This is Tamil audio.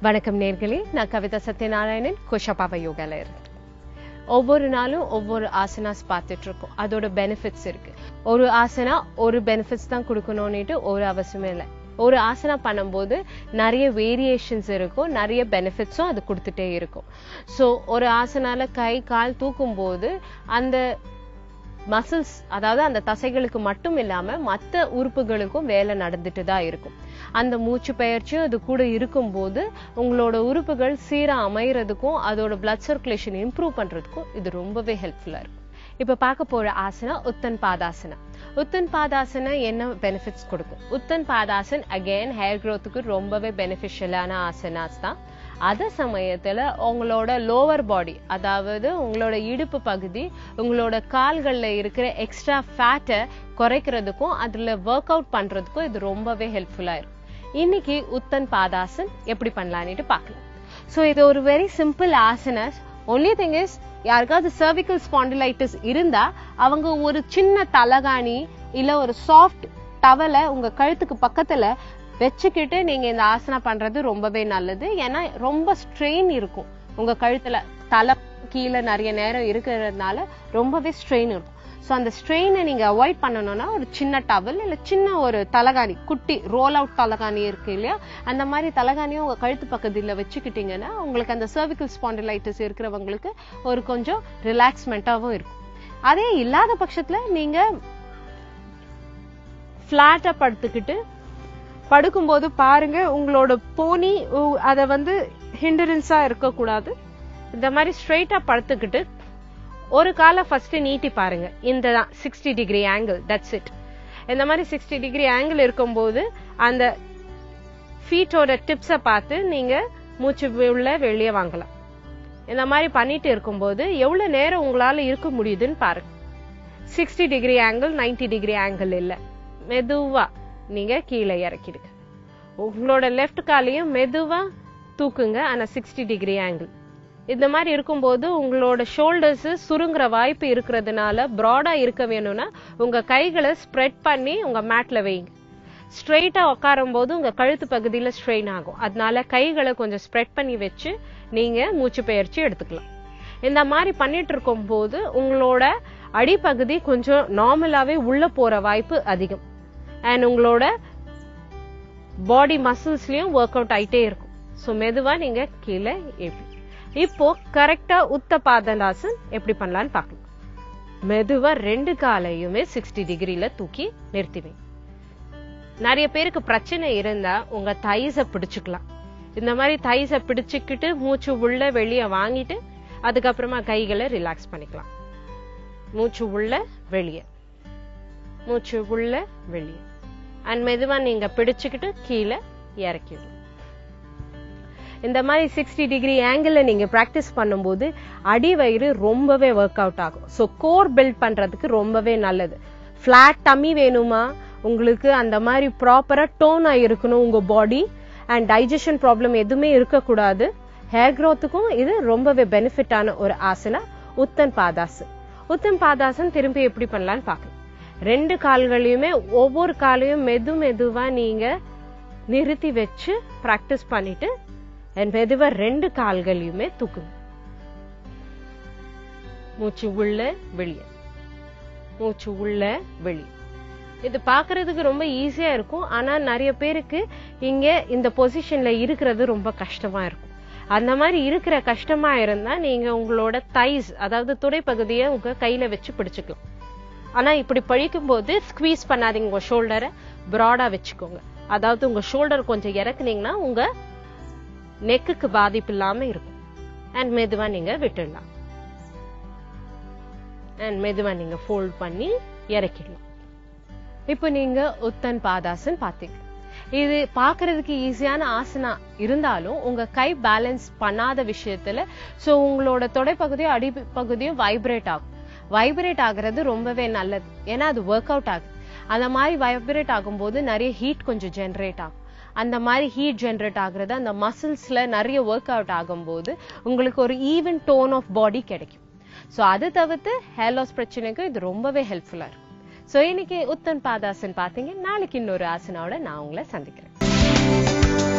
வணக்கம் நேர்களே, நான் கவிதா சத்யநாராயணன் கோஷப்பாவை யோகால இருக்கு. ஒவ்வொரு நாளும் ஒவ்வொரு ஆசனாஸ் பார்த்துட்டு இருக்கோம். அதோட பெனிஃபிட்ஸ் இருக்கு. ஒரு ஆசனா ஒரு பெனிஃபிட்ஸ் தான் கொடுக்கணும்னுட்டு ஒரு அவசியமே இல்லை. ஒரு ஆசனா பண்ணும்போது நிறைய வேரியேஷன்ஸ் இருக்கும், நிறைய பெனிஃபிட்ஸும் அது கொடுத்துட்டே இருக்கும். ஸோ ஒரு ஆசனால கை கால் தூக்கும் போது அந்த மசில்ஸ், அதாவது அந்த தசைகளுக்கு மட்டும் இல்லாம மற்ற உறுப்புகளுக்கும் வேலை நடந்துட்டு தான் இருக்கும். அந்த மூச்சு பயிற்சியும் அது கூட இருக்கும்போது உங்களோட உறுப்புகள் சீரா அமையறதுக்கும் அதோட பிளட் சர்க்குலேஷன் இம்ப்ரூவ் பண்றதுக்கும் இது ரொம்பவே ஹெல்ப்ஃபுல்லா இருக்கும். இப்ப பார்க்க போற ஆசனா உத்தன்பாதாசனா. உத்தன்பாதாசனா என்ன பெனிஃபிட்ஸ் கொடுக்கும்? உத்தன்பாதாசன் அகைன் ஹேர் க்ரோத்துக்கு ரொம்பவே பெனிஃபிஷியலான ஆசனாஸ் தான். அதே சமயத்துல உங்களோட லோவர் பாடி, அதாவது உங்களோட இடுப்பு பகுதி, உங்களோட கால்கள்ல இருக்கிற எக்ஸ்ட்ரா ஃபேட்டை குறைக்கிறதுக்கும் அதுல ஒர்க் அவுட் பண்றதுக்கும் இது ரொம்பவே ஹெல்ப்ஃபுல்லா இருக்கும். இன்னைக்கு உத்தன்பாதாசன் எப்படி பண்ணலான்னு பார்க்கலாம். ஸோ இது ஒரு very simple asanas. Only thing is, யாருக்காவது cervical spondylitis இருந்தா அவங்க ஒரு சின்ன தலகாணி இல்ல ஒரு சாஃப்ட் டவலை உங்க கழுத்துக்கு பக்கத்துல வச்சுக்கிட்டு நீங்க இந்த ஆசனா பண்றது ரொம்பவே நல்லது. ஏன்னா ரொம்ப ஸ்ட்ரெயின் இருக்கும் உங்க கழுத்துல, தலை கீழே நிறைய நேரம் இருக்கிறதுனால ரொம்பவே ஸ்ட்ரெயின் இருக்கும். ஸோ அந்த ஸ்ட்ரெயினை நீங்க அவாய்ட் பண்ணணும்னா ஒரு சின்ன டவல் இல்ல சின்ன ஒரு தலகாணி, குட்டி ரோல் அவுட் தலகாணி இருக்கு இல்லையா, அந்த மாதிரி தலகாணியும் உங்க கழுத்து பக்கத்துல வச்சுக்கிட்டீங்கன்னா உங்களுக்கு அந்த cervical spondylitis இருக்கிறவங்களுக்கு ஒரு கொஞ்சம் ரிலாக்ஸ்மெண்டாவும் இருக்கும். அதே இல்லாத பட்சத்துல நீங்க பிளாட்டா படுத்துக்கிட்டு படுக்கும்போது பாருங்க, உங்களோட போனி அத ஹிண்டரன்ஸா இருக்கக்கூடாது. இந்த மாதிரி ஸ்ட்ரெயிட்டா படுத்துக்கிட்டு ஒரு காலை ஃபர்ஸ்ட் நீட்டி பாருங்க. இந்த 60 டிகிரி ஆங்கிள், தட்ஸ் இட். இந்த மாதிரி 60 டிகிரி ஆங்கிள் இருக்கும்போது அந்த ஃபீட்டோட டிப்ஸை பார்த்து நீங்க மூச்சு உள்ள வெளியே வாங்கலாம். இந்த மாதிரி பண்ணிட்டு இருக்கும்போது எவ்வளவு நேரம் உங்களால இருக்க முடியுதுன்னு பாருங்க. 60 டிகிரி ஆங்கிள், 90 டிகிரி ஆங்கிள் இல்ல, மெதுவா நீங்க கீழே இறக்கிடுங்க. உங்களோட லெஃப்ட் காலையும் மெதுவா தூக்குங்க, ஆனா 60 டிகிரி ஆங்கிள். இந்த மாதிரி இருக்கும்போது உங்களோட ஷோல்டர்ஸ் சுருங்குற வாய்ப்பு இருக்கிறதுனால ப்ராடா இருக்க வேணும்னா உங்க கைகளை ஸ்ப்ரெட் பண்ணி உங்க மேட்ல வைங்க. ஸ்ட்ரெயிட்டா உட்காரும் போது உங்க கழுத்து பகுதியில ஸ்ட்ரெயின் ஆகும். அதனால கைகளை கொஞ்சம் ஸ்ப்ரெட் பண்ணி வச்சு நீங்க மூச்சு பயிற்சி எடுத்துக்கலாம். இந்த மாதிரி பண்ணிட்டு இருக்கும் போது உங்களோட அடிப்பகுதி கொஞ்சம் நார்மலாவே உள்ள போற வாய்ப்பு அதிகம். அண்ட் உங்களோட பாடி மசில்ஸ்லயும் ஒர்க் அவுட் ஆயிட்டே இருக்கும். ஸோ மெதுவா நீங்க கீழே ஏற்பி. இப்போ கரெக்டா உத்தபாதாசன் எப்படி பண்ணலான்னு பார்க்கலாம். மெதுவா ரெண்டு காலையுமே 60 டிகிரில தூக்கி நிறுத்திவேன். நிறைய பேருக்கு பிரச்சனை இருந்தா உங்க தைஸ பிடிச்சுக்கலாம். இந்த மாதிரி தைஸ பிடிச்சுக்கிட்டு மூச்சு உள்ள வெளியே வாங்கிட்டு அதுக்கப்புறமா கைகளை ரிலாக்ஸ் பண்ணிக்கலாம். மூச்சு உள்ள வெளியே, மூச்சு உள்ள வெளியே. அண்ட் மெதுவா நீங்க பிடிச்சுக்கிட்டு கீழே இறக்கிடும். இந்த மாதிரி 60 டிகிரி ஆங்கிள் நீங்க பிராக்டிஸ் பண்ணும்போது அடி வயிறு ரொம்பவே ஒர்க் அவுட் ஆகும். ஸோ கோர் பில்ட் பண்றதுக்கு ரொம்பவே நல்லது. பிளாட் டம்மி வேணுமா உங்களுக்கு, அந்த மாதிரி ப்ராப்பரா டோனா இருக்கணும் உங்க பாடி, அண்ட் டைஜஷன் ப்ராப்ளம் எதுவுமே இருக்கக்கூடாது. ஹேர் க்ரோத்துக்கும் இது ரொம்பவே பெனிஃபிட்டான ஒரு ஆசனா உத்தன்பாதாசன். உத்தன்பாதாசன் திரும்பி எப்படி பண்ணலான்னு பார்க்கலாம். ரெண்டு கால்களையுமே ஒவ்வொரு காலையும் மெதுவா நீங்க நிறுத்தி வச்சு பிராக்டிஸ் பண்ணிட்டு மெதுவா ரெண்டு கால்களையுமே தூக்குங்க. மூச்சு உள்ள வெளியே, மூச்சு உள்ள வெளியே. இது பாக்குறதுக்கு ரொம்ப ஈஸியா இருக்கும், ஆனா நிறைய பேருக்கு இங்க இந்த பொசிஷன்ல இருக்கிறது ரொம்ப கஷ்டமா இருக்கும். அந்த மாதிரி இருக்கிற கஷ்டமா இருந்தா நீங்க உங்களோட தைஸ், அதாவது துடைப்பகுதியை உங்க கையில வச்சு பிடிச்சுக்கலாம். ஆனா இப்படி பழிக்கும் போது ஸ்குவீஸ் பண்ணாதீங்க. உங்க ஷோல்டரை ப்ராடா வச்சுக்கோங்க. அதாவது உங்க ஷோல்டர் கொஞ்சம் இறக்குனீங்கன்னா உங்க நெக்குக்கு பாதிப்பு இல்லாம இருக்கும். அண்ட் மெதுவா நீங்க விட்டுடலாம். அண்ட் மெதுவா நீங்க ஃபோல்ட் பண்ணி இறக்கிடலாம். இப்போ நீங்க உத்தன்பாதாசன் பாத்தீங்க. இது பாக்குறதுக்கு ஈஸியான ஆசனா இருந்தாலும் உங்க கை பேலன்ஸ் பண்ணாத விஷயத்துல உங்களோட தொடைப்பகுதியும் அடிப்பகுதியும் வைப்ரேட் ஆகும். வைப்ரேட் ஆகுறது ரொம்பவே நல்லது, ஏன்னா அது ஒர்க் அவுட் ஆகுது. அந்த மாதிரி வைப்ரேட் ஆகும்போது நிறைய ஹீட் கொஞ்சம் ஜென்ரேட் ஆகும். அந்த மாதிரி ஹீட் ஜென்ரேட் ஆகுறது அந்த மசில்ஸ்ல நிறைய ஒர்க் அவுட் ஆகும்போது உங்களுக்கு ஒரு ஈவன் டோன் ஆஃப் பாடி கிடைக்கும். ஸோ அது தவிர்த்து ஹேர் லாஸ் பிரச்சனைக்கு இது ரொம்பவே ஹெல்ப்ஃபுல்லா இருக்கும். ஸோ இன்னைக்கு உத்தன்பாதாசன் பார்த்தீங்க. நாளைக்கு இன்னொரு ஆசனாவோட நான் உங்களை சந்திக்கிறேன்.